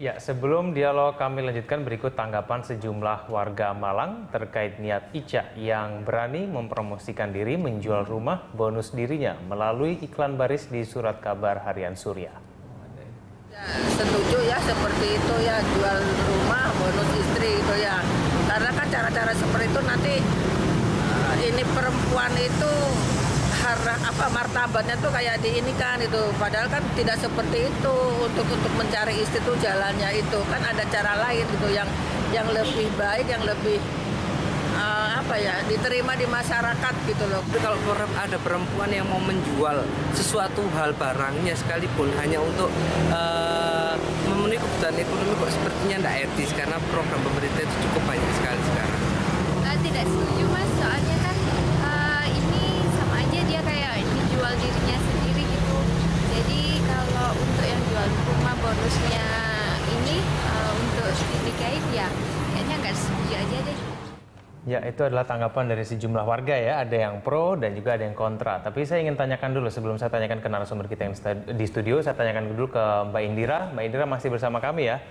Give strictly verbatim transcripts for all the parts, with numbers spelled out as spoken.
Ya, sebelum dialog kami lanjutkan berikut tanggapan sejumlah warga Malang terkait niat Ica yang berani mempromosikan diri menjual rumah bonus dirinya melalui iklan baris di surat kabar harian Surya. Ya, setuju ya seperti itu ya, jual rumah bonus istri itu ya. Karena kan cara-cara seperti itu nanti uh, ini perempuan itu harga apa martabatnya tuh kayak di ini kan itu, padahal kan tidak seperti itu. Untuk untuk mencari istri itu jalannya itu kan ada cara lain gitu yang yang lebih baik, yang lebih uh, apa ya diterima di masyarakat gitu loh. Tapi kalau ada perempuan yang mau menjual sesuatu hal barangnya sekalipun hanya untuk uh, memenuhi kebutuhan ekonomi, kok sepertinya tidak etis karena program pemerintah itu cukup banyak sekali sekarang. Uh, tidak setuju mas, soalnya kan uh, ini sama aja dia kayak dijual dirinya sendiri gitu. Jadi kalau untuk yang jual rumah bonusnya ini uh, untuk dinikahin ya kayaknya nggak setuju aja deh. Ya, itu adalah tanggapan dari sejumlah warga ya, ada yang pro dan juga ada yang kontra. Tapi saya ingin tanyakan dulu, sebelum saya tanyakan ke narasumber kita yang di studio, saya tanyakan dulu ke Mbak Indira. Mbak Indira masih bersama kami ya?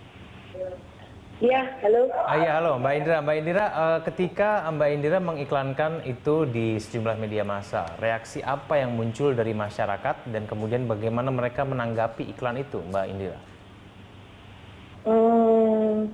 Iya, halo. Ah, iya, halo Mbak Indira. Mbak Indira, uh, ketika Mbak Indira mengiklankan itu di sejumlah media massa, reaksi apa yang muncul dari masyarakat dan kemudian bagaimana mereka menanggapi iklan itu, Mbak Indira? Hmm,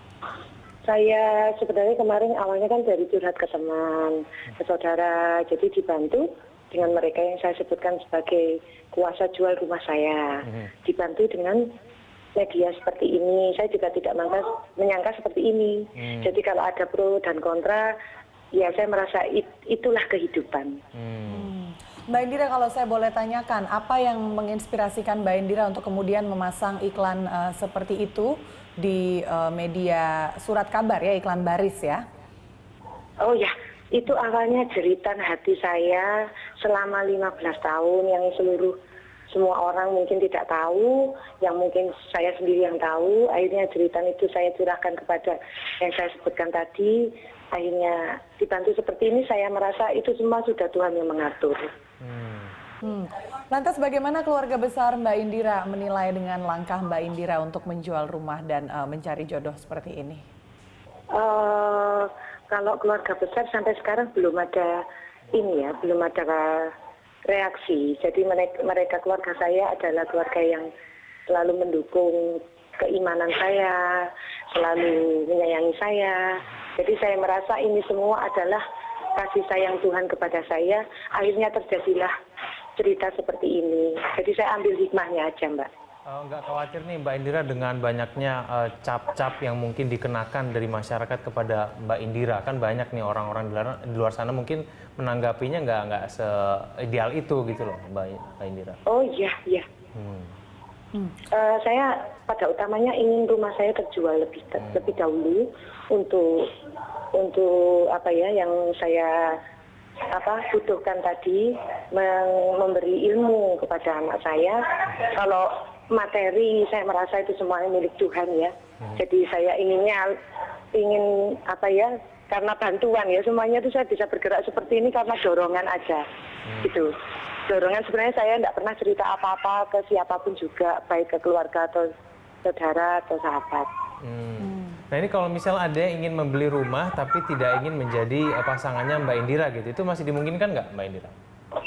saya sebenarnya kemarin awalnya kan dari curhat ke teman, ke saudara, jadi dibantu dengan mereka yang saya sebutkan sebagai kuasa jual rumah saya, hmm. dibantu dengan media seperti ini. Saya juga tidak menyangka, menyangka seperti ini. Hmm. Jadi kalau ada pro dan kontra, ya saya merasa it, itulah kehidupan. Hmm. Mbak Indira, kalau saya boleh tanyakan, apa yang menginspirasikan Mbak Indira untuk kemudian memasang iklan uh, seperti itu di uh, media surat kabar ya, iklan baris ya? Oh ya, itu awalnya jeritan hati saya selama lima belas tahun yang seluruh semua orang mungkin tidak tahu, yang mungkin saya sendiri yang tahu. Akhirnya jeritan itu saya curahkan kepada yang saya sebutkan tadi. Akhirnya dibantu seperti ini, saya merasa itu semua sudah Tuhan yang mengatur. Hmm. Hmm. Lantas bagaimana keluarga besar Mbak Indira menilai dengan langkah Mbak Indira untuk menjual rumah dan uh, mencari jodoh seperti ini? Uh, kalau keluarga besar sampai sekarang belum ada ini ya, belum ada reaksi. Jadi mereka, mereka keluarga saya adalah keluarga yang selalu mendukung keimanan saya, selalu menyayangi saya. Jadi saya merasa ini semua adalah kasih sayang Tuhan kepada saya. Akhirnya terjadilah cerita seperti ini. Jadi saya ambil hikmahnya aja, Mbak. Uh, nggak khawatir nih Mbak Indira dengan banyaknya cap-cap uh, yang mungkin dikenakan dari masyarakat kepada Mbak Indira. Kan banyak nih orang-orang di luar, di luar sana mungkin menanggapinya nggak nggak se-ideal itu gitu loh Mbak, Mbak Indira. Oh iya, iya. Hmm. Hmm. Uh, saya pada utamanya ingin rumah saya terjual lebih ter, hmm. lebih dahulu untuk untuk apa ya yang saya apa butuhkan tadi, memberi ilmu kepada anak saya. Kalau materi saya merasa itu semuanya milik Tuhan ya. Hmm. Jadi saya inginnya ingin apa ya, karena bantuan ya, semuanya itu saya bisa bergerak seperti ini karena dorongan aja. Hmm. Gitu. Dorongan sebenarnya saya tidak pernah cerita apa-apa ke siapapun juga, baik ke keluarga atau saudara atau sahabat. Hmm. Nah ini kalau misalnya ada yang ingin membeli rumah tapi tidak ingin menjadi pasangannya Mbak Indira gitu, itu masih dimungkinkan nggak Mbak Indira?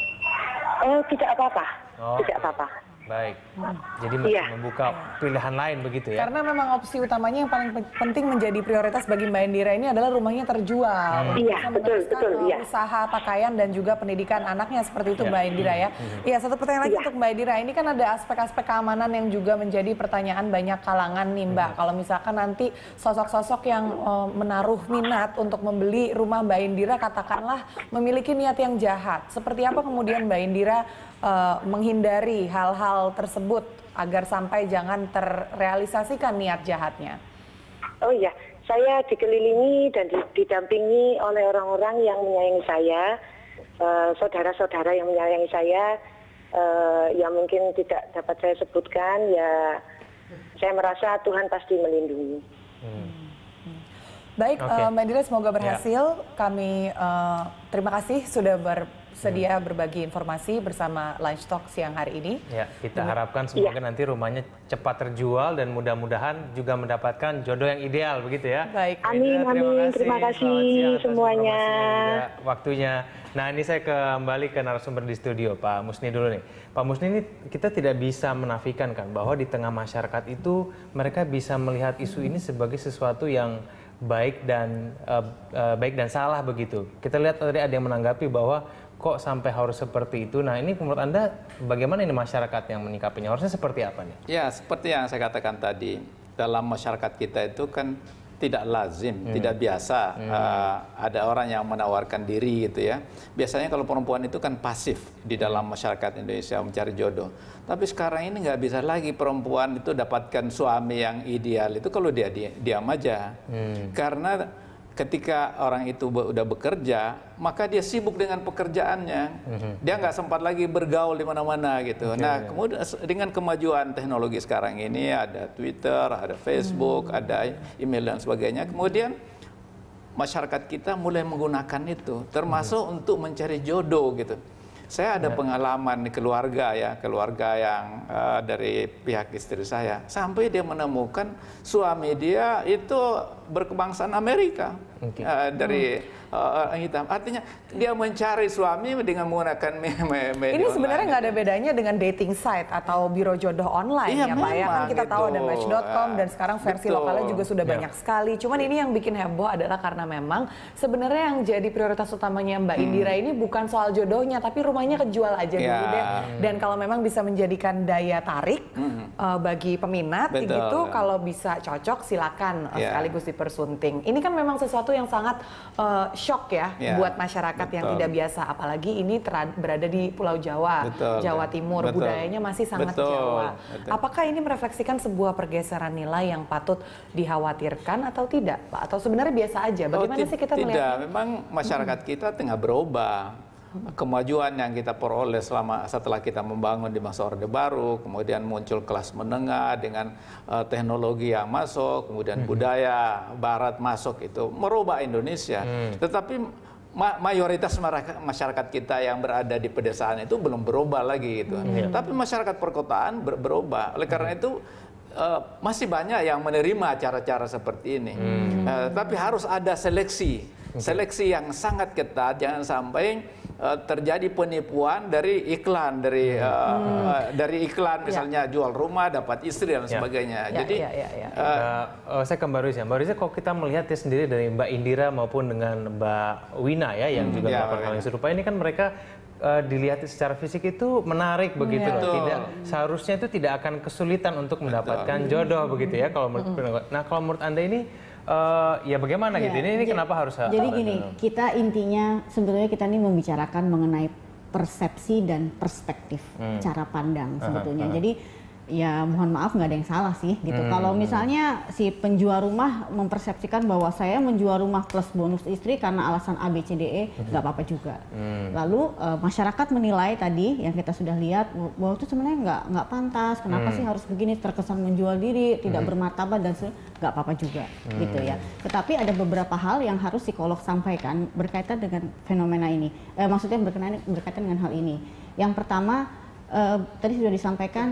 Oh tidak apa-apa, oh, tidak apa-apa. Baik, jadi masih iya. membuka pilihan lain begitu ya? Karena memang opsi utamanya yang paling penting menjadi prioritas bagi Mbak Indira ini adalah rumahnya terjual. Hmm. Iya, betul, betul. Iya. Usaha, pakaian, dan juga pendidikan anaknya seperti itu ya. Mbak Indira ya. Iya, hmm. satu pertanyaan lagi ya. Untuk Mbak Indira, ini kan ada aspek-aspek keamanan yang juga menjadi pertanyaan banyak kalangan nih Mbak. Hmm. Kalau misalkan nanti sosok-sosok yang uh, menaruh minat untuk membeli rumah Mbak Indira, katakanlah memiliki niat yang jahat. Seperti apa kemudian Mbak Indira Uh, menghindari hal-hal tersebut agar sampai jangan terrealisasikan niat jahatnya? Oh iya, saya dikelilingi dan didampingi oleh orang-orang yang menyayangi saya, uh, saudara-saudara yang menyayangi saya, uh, yang mungkin tidak dapat saya sebutkan, ya saya merasa Tuhan pasti melindungi. Hmm. Baik, okay. uh, Mbak Indira semoga berhasil. Yeah. Kami uh, terima kasih sudah ber bersedia berbagi informasi bersama Lunch Talk siang hari ini. Ya, kita harapkan semoga ya. nanti rumahnya cepat terjual dan mudah-mudahan juga mendapatkan jodoh yang ideal, begitu ya. Baik. Amin, Terima amin. kasih. Terima kasih semuanya. Waktunya. Nah, ini saya kembali ke narasumber di studio, Pak Musni dulu nih. Pak Musni, ini kita tidak bisa menafikan kan bahwa di tengah masyarakat itu mereka bisa melihat isu ini sebagai sesuatu yang baik dan uh, uh, baik dan salah begitu. Kita lihat tadi ada yang menanggapi bahwa kok sampai harus seperti itu. Nah, ini menurut Anda bagaimana ini masyarakat yang menyikapinya? Harusnya seperti apa nih? Ya, seperti yang saya katakan tadi, dalam masyarakat kita itu kan tidak lazim, hmm. tidak biasa hmm. uh, ada orang yang menawarkan diri gitu ya. Biasanya kalau perempuan itu kan pasif di dalam masyarakat Indonesia mencari jodoh. Tapi sekarang ini nggak bisa lagi perempuan itu dapatkan suami yang ideal itu kalau dia diam, diam aja. Hmm. Karena ketika orang itu udah bekerja, maka dia sibuk dengan pekerjaannya. Mm-hmm. Dia nggak sempat lagi bergaul di mana-mana gitu. Okay. Nah, kemudian dengan kemajuan teknologi sekarang ini ada Twitter, ada Facebook, mm-hmm. ada email dan sebagainya. Kemudian masyarakat kita mulai menggunakan itu, termasuk mm-hmm. untuk mencari jodoh gitu. Saya ada yeah. pengalaman di keluarga ya, keluarga yang uh, dari pihak istri saya, sampai dia menemukan suami dia itu berkebangsaan Amerika. Okay. Uh, dari uh, hitam. Artinya dia mencari suami dengan menggunakan media. Ini sebenarnya nggak ada bedanya dengan dating site atau biro jodoh online iya, ya Pak ya. Kan kita gitu. tahu ada match dot com dan sekarang versi Betul. lokalnya juga sudah ya. banyak sekali. Cuman ini yang bikin heboh adalah karena memang sebenarnya yang jadi prioritas utamanya Mbak hmm. Indira ini bukan soal jodohnya, tapi rumahnya kejual aja ya. dulu deh. Dan kalau memang bisa menjadikan daya tarik hmm. uh, bagi peminat, Betul. gitu, kalau bisa cocok silakan uh, ya. sekaligus dipersunting. Ini kan memang sesuatu yang sangat uh, shock ya, ya buat masyarakat Betul. yang tidak biasa, apalagi ini berada di Pulau Jawa, Betul. Jawa Timur, Betul. budayanya masih sangat Betul. Jawa. Betul. Apakah ini merefleksikan sebuah pergeseran nilai yang patut dikhawatirkan atau tidak, Pak? Atau sebenarnya biasa aja? Bagaimana oh, sih kita melihatnya? melihatnya? Tidak, memang masyarakat hmm. kita tengah berubah. Kemajuan yang kita peroleh selama setelah kita membangun di masa Orde Baru, kemudian muncul kelas menengah dengan uh, teknologi yang masuk, kemudian hmm. budaya Barat masuk, itu merubah Indonesia. Hmm. Tetapi ma mayoritas masyarakat kita yang berada di pedesaan itu belum berubah lagi gitu. Hmm. Tapi masyarakat perkotaan ber berubah. Oleh karena hmm. itu uh, masih banyak yang menerima cara-cara seperti ini. Hmm. Uh, tapi harus ada seleksi, seleksi yang sangat ketat, jangan sampai Uh, terjadi penipuan dari iklan, dari uh, hmm. uh, dari iklan misalnya ya. jual rumah dapat istri dan ya. sebagainya. Ya, Jadi ya, ya, ya. Uh, uh, saya ke Mbak Riza. Mbak Riza, kalau kita melihatnya sendiri dari Mbak Indira maupun dengan Mbak Wina ya yang hmm. juga ya, melakukan hal yang serupa, ini kan mereka uh, dilihat secara fisik itu menarik begitu ya. loh. Tidak seharusnya itu tidak akan kesulitan untuk mendapatkan Betul. jodoh begitu ya kalau menurut hmm. Nah, kalau menurut Anda ini Uh, ya bagaimana ya, gitu? Ini, ini kenapa harus? Jadi gini, kita intinya sebetulnya kita ini membicarakan mengenai persepsi dan perspektif hmm. cara pandang sebetulnya. Uh, uh. Jadi ya mohon maaf nggak ada yang salah sih gitu. Hmm. Kalau misalnya si penjual rumah mempersepsikan bahwa saya menjual rumah plus bonus istri karena alasan A B C D E, nggak hmm. apa-apa juga. Hmm. Lalu uh, masyarakat menilai tadi yang kita sudah lihat bahwa itu sebenarnya nggak nggak pantas. Kenapa hmm. sih harus begini, terkesan menjual diri, tidak hmm. bermartabat dan nggak apa-apa juga hmm. gitu ya. Tetapi ada beberapa hal yang harus psikolog sampaikan berkaitan dengan fenomena ini. Eh, maksudnya berkenaan berkaitan dengan hal ini. Yang pertama uh, tadi sudah disampaikan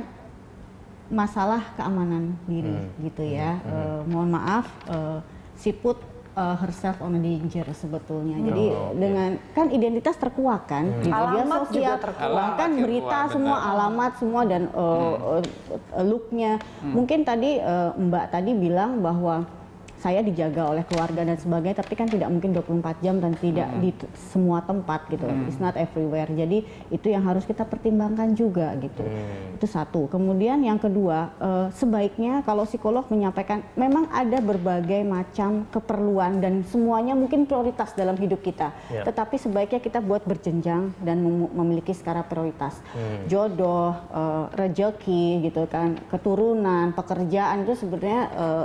masalah keamanan diri hmm. gitu ya. Hmm. Uh, mohon maaf, uh, she put uh, herself on a danger sebetulnya. Hmm. Jadi oh, dengan okay. kan identitas terkuak kan, hmm. di media sosial terkuak kan, berita terkuak, semua benar. alamat semua dan uh, hmm. uh, looknya. Hmm. Mungkin tadi uh, Mbak tadi bilang bahwa saya dijaga oleh keluarga dan sebagainya, tapi kan tidak mungkin dua puluh empat jam dan tidak hmm. di semua tempat gitu. Hmm. It's not everywhere. Jadi itu yang harus kita pertimbangkan juga gitu. Hmm. Itu satu. Kemudian yang kedua, uh, sebaiknya kalau psikolog menyampaikan memang ada berbagai macam keperluan dan semuanya mungkin prioritas dalam hidup kita. Yeah. Tetapi sebaiknya kita buat berjenjang dan mem memiliki skala prioritas. Hmm. Jodoh, uh, rezeki gitu kan, keturunan, pekerjaan itu sebenarnya uh,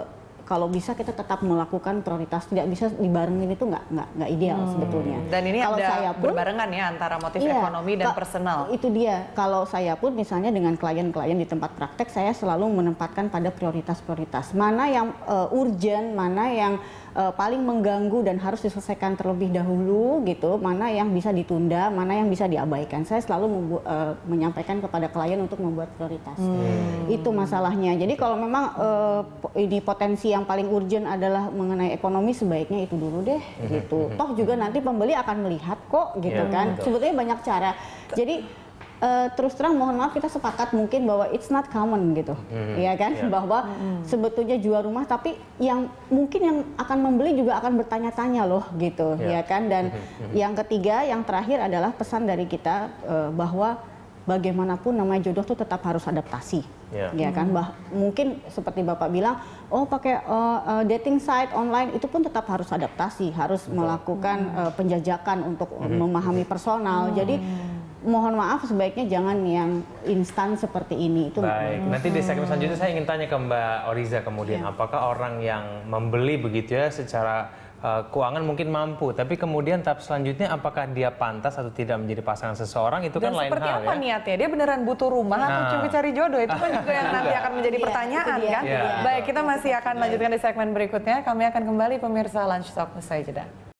kalau bisa kita tetap melakukan prioritas, tidak bisa dibarengin itu nggak nggak nggak ideal hmm. sebetulnya. Dan ini kalau ada saya pun, berbarengan ya antara motif iya, ekonomi dan personal. Itu dia. Kalau saya pun misalnya dengan klien-klien di tempat praktek, saya selalu menempatkan pada prioritas-prioritas. Mana yang uh, urgent, mana yang uh, paling mengganggu dan harus diselesaikan terlebih dahulu gitu, mana yang bisa ditunda, mana yang bisa diabaikan. Saya selalu uh, menyampaikan kepada klien untuk membuat prioritas. Hmm. Itu masalahnya. Jadi kalau memang uh, ini potensi yang paling urgent adalah mengenai ekonomi, sebaiknya itu dulu deh gitu. Toh juga nanti pembeli akan melihat kok gitu yeah, kan. Betul. Sebetulnya banyak cara. Jadi uh, terus terang mohon maaf, kita sepakat mungkin bahwa it's not common gitu. Mm-hmm. Ya kan, yeah. bahwa mm-hmm. sebetulnya jual rumah tapi yang mungkin yang akan membeli juga akan bertanya-tanya loh gitu, yeah. ya kan. Dan mm-hmm. yang ketiga, yang terakhir adalah pesan dari kita uh, bahwa bagaimanapun namanya jodoh tuh tetap harus adaptasi, yeah. ya kan. Bah, mungkin seperti Bapak bilang, oh pakai uh, uh, dating site online, itu pun tetap harus adaptasi, harus Betul. melakukan uh, penjajakan untuk mm-hmm. memahami personal. Mm-hmm. Jadi mohon maaf, sebaiknya jangan yang instan seperti ini. Itu baik. Nanti di segmen selanjutnya saya ingin tanya ke Mbak Oriza kemudian, yeah. apakah orang yang membeli begitu ya secara Uh, keuangan mungkin mampu, tapi kemudian tahap selanjutnya apakah dia pantas atau tidak menjadi pasangan seseorang, itu Dan kan lain hal ya. seperti apa niatnya? Dia beneran butuh rumah nah. atau cuma cari jodoh? Itu kan juga yang nanti akan menjadi iya, pertanyaan kan? Iya. Baik, kita masih akan lanjutkan di segmen berikutnya. Kami akan kembali pemirsa Lunch Talk usai jeda.